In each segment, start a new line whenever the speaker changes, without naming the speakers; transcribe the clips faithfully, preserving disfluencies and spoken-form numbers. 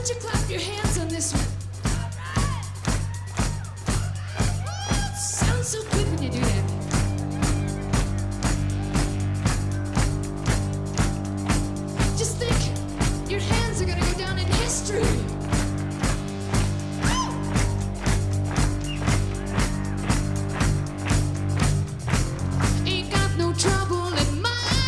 Would you clap your hands on this one? Sounds so good when you do that. Just think, your hands are gonna go down in history. Ain't got no trouble in my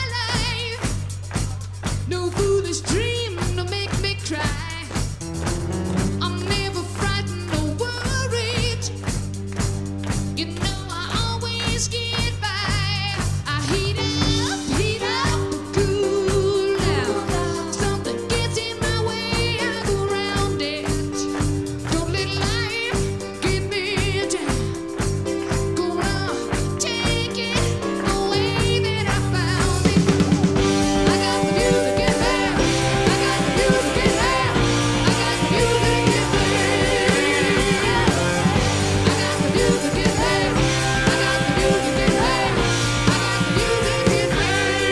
life. No foolish dream to make me cry. I'm never frightened or worried. You know I always get by. I heat up, heat up, cool down. Something gets in my way, I go round it. Don't let life get me down. Go on, take it the way that I found it. I got the music in there. I got the music in there. I got the music in there. I got the music in there. I got the music in there. I got the music in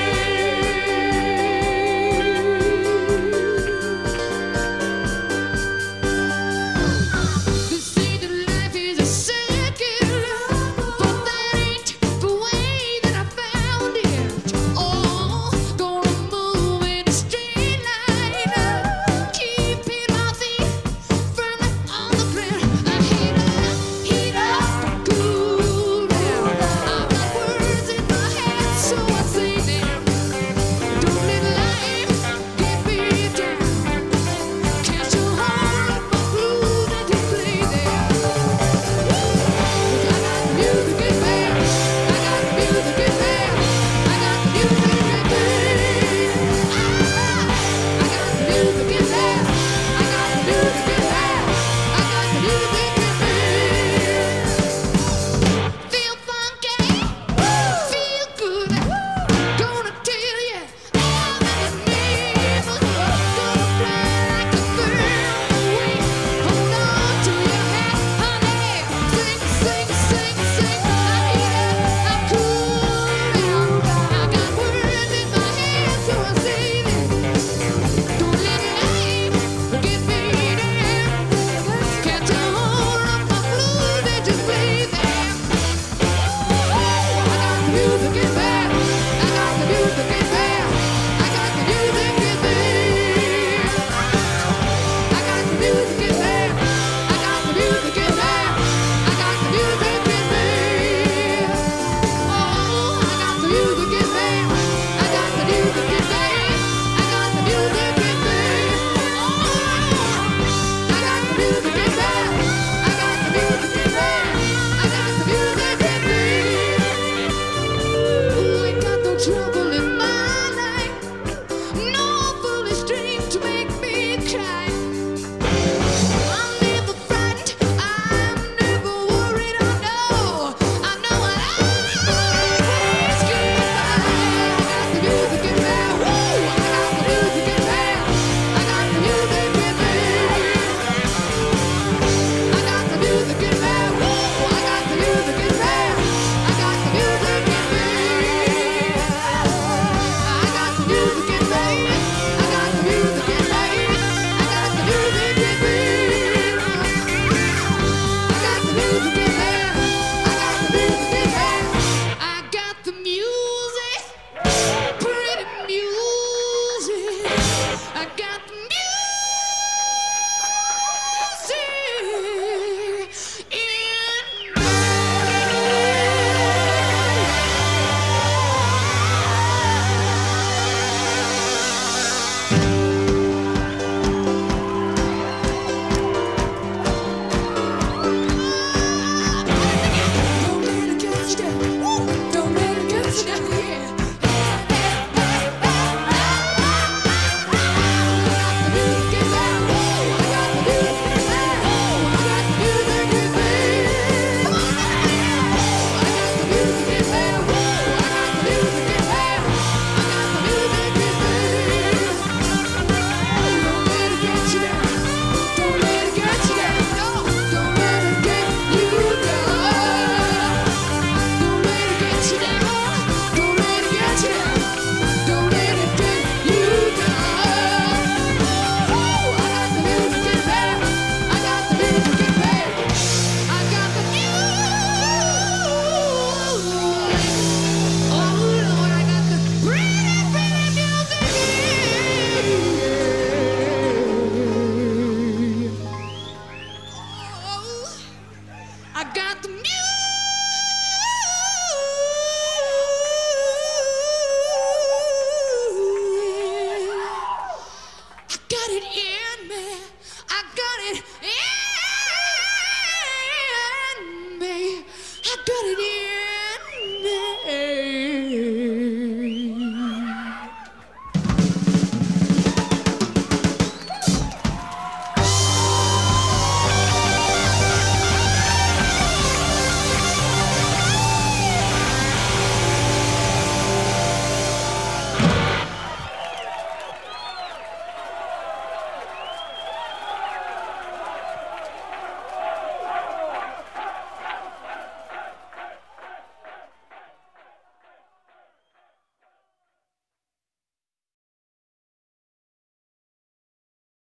there. They say that life is a circle, but that ain't the way that I found it. Oh, gonna move in a straight line, keeping my feet firmly on the ground. I heat up, heat up, cool down. I've got words in my head, so I say them. Don't let life get me down. Catch a hold of my blues and just play them. I got the music in there. I got the music in there. I got the music in there. I got the music in there. I got the music in there. I got the music in there. Feel funky, feel good. Gonna tell you all that it means. Gonna fly like a bird away. Hold on to your hat, honey. Sing, sing, sing, sing. I heat up, I'm cool down. I got words in my head, so I say them. Don't let life get me down. Catch a hold of my blues and just play them. I got the music in there. I got the music in there. I got the music in there. I got the music in there. I got the music in there. I got the music in there. Oh, I got the music in there. I got the music in there. I got the music in there. Oh, I got the music in there. I got the music in there. I got the music in there. Ooh, ain't got no trouble.